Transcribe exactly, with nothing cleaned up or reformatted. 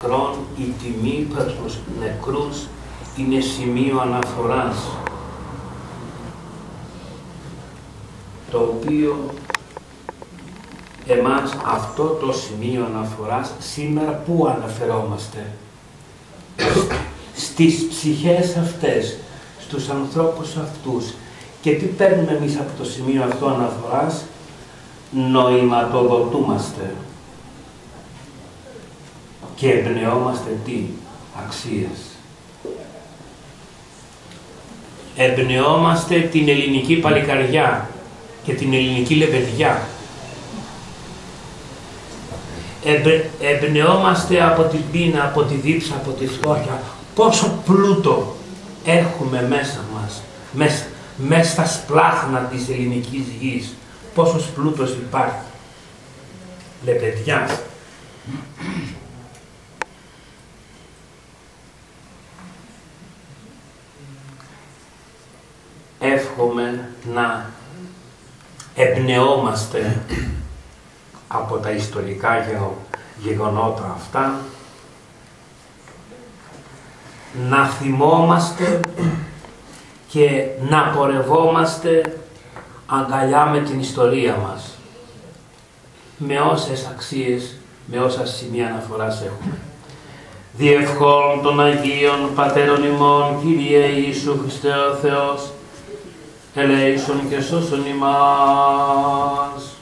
Κρόν η τιμή προς τους νεκρούς είναι σημείο αναφοράς, το οποίο εμάς αυτό το σημείο αναφοράς σήμερα πού αναφερόμαστε? Στις ψυχές αυτές, στους ανθρώπους αυτούς. Και τι παίρνουμε εμείς από το σημείο αυτό αναφοράς? Νοηματοδοτούμαστε και εμπνεόμαστε τι? Αξίες. Εμπνεόμαστε την ελληνική παλικαριά και την ελληνική λεβεδιά. Εμπε, εμπνεόμαστε από την πείνα, από τη δίψα, από τη φτώχεια. Πόσο πλούτο έχουμε μέσα μας, μέσα, μέσα στα σπλάχνα της ελληνικής γης. Πόσος πλούτος υπάρχει. Λεβεδιά. Εύχομαι να εμπνεόμαστε από τα ιστορικά γεγονότα αυτά, να θυμόμαστε και να πορευόμαστε αγκαλιά με την ιστορία μας, με όσες αξίες, με όσα σημεία αναφοράς έχουμε. Διευχών των Αγίων Πατέρων ημών, Κύριε Ιησού Χριστέ ο Θεός, ελέησον και σώσον ημάς.